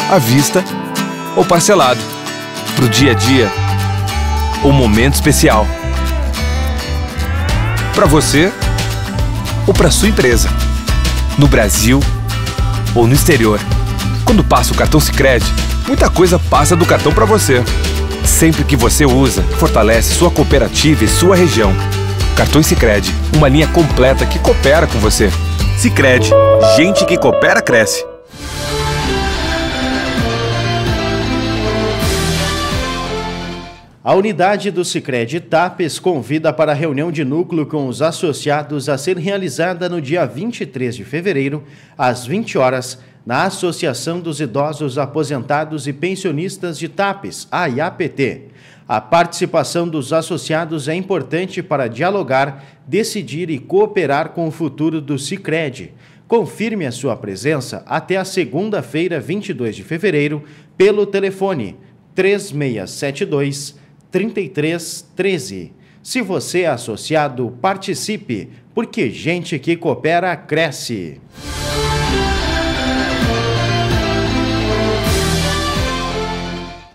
à vista ou parcelado, para o dia a dia ou momento especial, para você ou para sua empresa, no Brasil ou no exterior. Quando passa o cartão Sicredi, muita coisa passa do cartão para você. Sempre que você usa, fortalece sua cooperativa e sua região. Cartões Sicredi, uma linha completa que coopera com você. Sicredi, gente que coopera cresce. A unidade do Sicredi Tapes convida para a reunião de núcleo com os associados a ser realizada no dia 23 de fevereiro, às 20 horas, na Associação dos Idosos Aposentados e Pensionistas de Tapes, a IAPT. A participação dos associados é importante para dialogar, decidir e cooperar com o futuro do Sicredi. Confirme a sua presença até a segunda-feira, 22 de fevereiro, pelo telefone 3672-3313. Se você é associado, participe, porque gente que coopera cresce.